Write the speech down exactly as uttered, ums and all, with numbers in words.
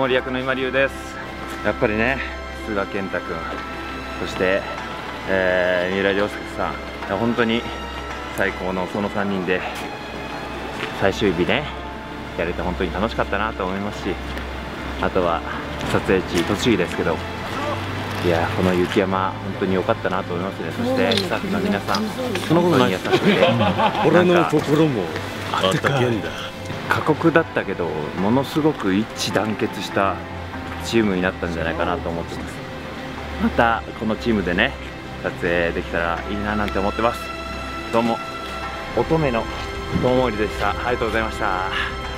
森役の今龍です。やっぱりね、須賀健太君、そして、えー、三浦亮介さん、本当に最高のそのさんにんで最終日ねやれて本当に楽しかったなと思いますし、あとは撮影地栃木ですけど、いやこの雪山本当に良かったなと思いますね。そしてスタッフの皆さん、そのことに優しくて、 俺の心もあったけんだ。 過酷だったけど、ものすごく一致団結したチームになったんじゃないかなと思ってます。またこのチームでね撮影できたらいいななんて思ってます。どうも乙女の友森でした。ありがとうございました。